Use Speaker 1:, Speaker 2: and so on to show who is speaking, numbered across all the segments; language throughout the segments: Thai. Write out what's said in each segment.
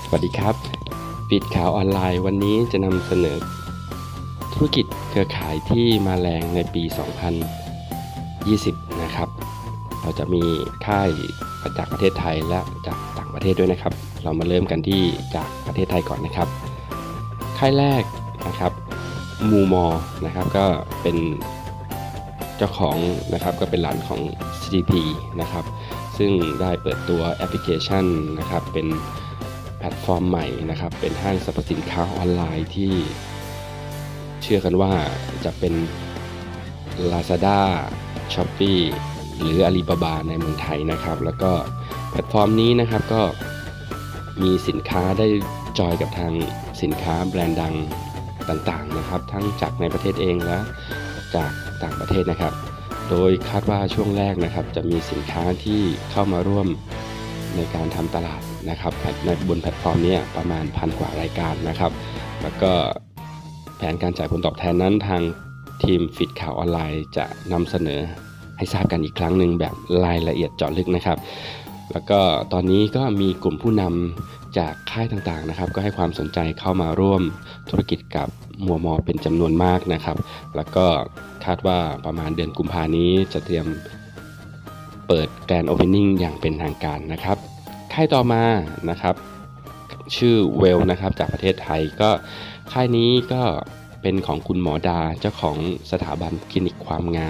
Speaker 1: สวัสดีครับฟีดข่าวออนไลน์วันนี้จะนำเสนอธุรกิจเครือข่ายที่มาแรงในปี 2020 นะครับเราจะมีค่ายจากประเทศไทยและจากต่างประเทศด้วยนะครับเรามาเริ่มกันที่จากประเทศไทยก่อนนะครับค่ายแรกนะครับมูมอนะครับก็เป็นเจ้าของนะครับก็เป็นหลานของ CDP นะครับซึ่งได้เปิดตัวแอปพลิเคชันนะครับเป็นแพลตฟอร์มใหม่นะครับเป็นห้างสรรพสินค้าออนไลน์ที่เชื่อกันว่าจะเป็น Lazada Shopee หรือ Alibaba ในเมืองไทยนะครับแล้วก็แพลตฟอร์มนี้นะครับก็มีสินค้าได้จอยกับทางสินค้าแบรนด์ดังต่างๆนะครับทั้งจากในประเทศเองและจากต่างประเทศนะครับโดยคาดว่าช่วงแรกนะครับจะมีสินค้าที่เข้ามาร่วมในการทำตลาดนะครับในบนแพลตฟอร์มนี้ประมาณ1,000 กว่ารายการนะครับแล้วก็แผนการจ่ายผลตอบแทนนั้นทางทีมฟีดข่าวออนไลน์จะนำเสนอให้ทราบกันอีกครั้งหนึ่งแบบรายละเอียดเจาะลึกนะครับแล้วก็ตอนนี้ก็มีกลุ่มผู้นำจากค่ายต่างๆนะครับก็ให้ความสนใจเข้ามาร่วมธุรกิจกับมัวมอเป็นจำนวนมากนะครับแล้วก็คาดว่าประมาณเดือนกุมภานี้จะเตรียมเปิดแกรนด์โอเพนนิ่งอย่างเป็นทางการนะครับค่ายต่อมานะครับชื่อเวลนะครับจากประเทศไทยก็ค่ายนี้ก็เป็นของคุณหมอดาเจ้าของสถาบันคลินิกความงาม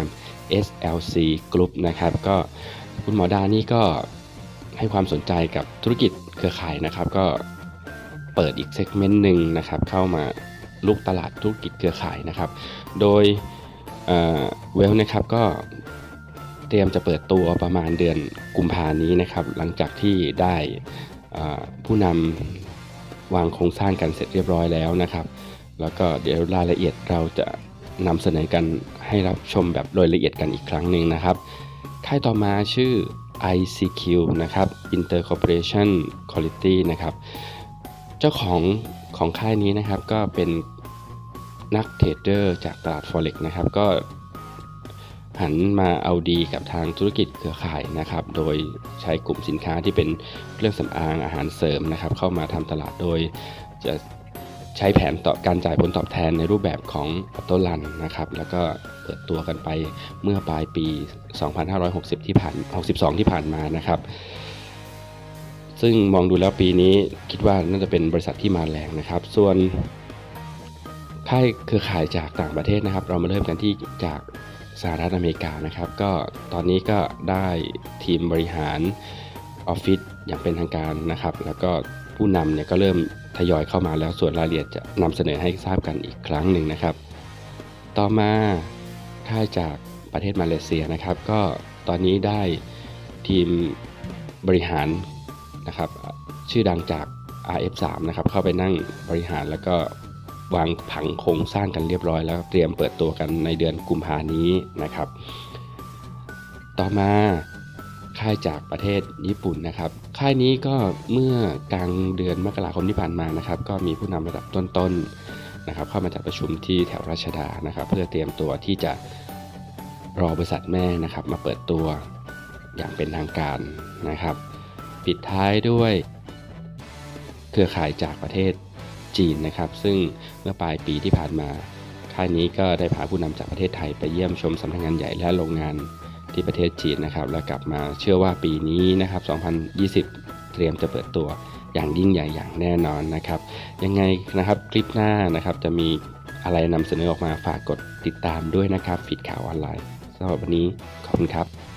Speaker 1: SLC Group นะครับก็คุณหมอดานี่ก็ให้ความสนใจกับธุรกิจเครือข่ายนะครับก็เปิดอีกเซกเมนต์หนึ่งนะครับเข้ามาลุกตลาดธุรกิจเครือข่ายนะครับโดยเวลนะครับก็เตรียมจะเปิดตัวประมาณเดือนกุมภานี้นะครับหลังจากที่ได้ผู้นำวางโครงสร้างกันเสร็จเรียบร้อยแล้วนะครับแล้วก็เดี๋ยวรายละเอียดเราจะนำเสนอกันให้รับชมแบบโดยละเอียดกันอีกครั้งหนึ่งนะครับค่ายต่อมาชื่อ ICQ นะครับ Inter Corporation Quality นะครับเจ้าของค่ายนี้นะครับก็เป็นนักเทรดเดอร์จากตลาด Forex นะครับก็หันมาเอาดีกับทางธุรกิจเครือข่ายนะครับโดยใช้กลุ่มสินค้าที่เป็นเครื่องสำอางอาหารเสริมนะครับเข้ามาทำตลาดโดยจะใช้แผนต่อการจ่ายผลตอบแทนในรูปแบบของออโต้รันนะครับแล้วก็เปิดตัวกันไปเมื่อปลายปี 2562 ที่ผ่านมานะครับซึ่งมองดูแล้วปีนี้คิดว่าน่าจะเป็นบริษัทที่มาแรงนะครับส่วนค่ายเครือข่ายจากต่างประเทศนะครับเรามาเริ่มกันที่จากสหรัฐอเมริกานะครับก็ตอนนี้ก็ได้ทีมบริหารออฟฟิศอย่างเป็นทางการนะครับแล้วก็ผู้นำเนี่ยก็เริ่มทยอยเข้ามาแล้วส่วนรายละเอียดจะนำเสนอให้ทราบกันอีกครั้งหนึ่งนะครับต่อมาค่ายจากประเทศมาเลเซียนะครับก็ตอนนี้ได้ทีมบริหารนะครับชื่อดังจาก RF3 นะครับเข้าไปนั่งบริหารแล้วก็วางผังโครงสร้างกันเรียบร้อยแล้วเตรียมเปิดตัวกันในเดือนกุมภานี้นะครับต่อมาค่ายจากประเทศญี่ปุ่นนะครับค่ายนี้ก็เมื่อกลางเดือนมกราคมที่ผ่านมานะครับก็มีผู้นำระดับต้นๆนะครับเข้ามาจัดประชุมที่แถวรัชดานะครับเพื่อเตรียมตัวที่จะรอบริษัทแม่นะครับมาเปิดตัวอย่างเป็นทางการนะครับปิดท้ายด้วยเครือข่ายจากประเทศจีนนะครับซึ่งเมื่อปลายปีที่ผ่านมาค่ายนี้ก็ได้พาผู้นำจากประเทศไทยไปเยี่ยมชมสำนักงานใหญ่และโรงงานที่ประเทศจีนนะครับแล้วกลับมาเชื่อว่าปีนี้นะครับ2020เตรียมจะเปิดตัวอย่างยิ่งใหญ่อย่างแน่นอนนะครับยังไงนะครับคลิปหน้านะครับจะมีอะไรนำเสนอออกมาฝากกดติดตามด้วยนะครับฟีดข่าวออนไลน์สำหรับวันนี้ขอบคุณครับ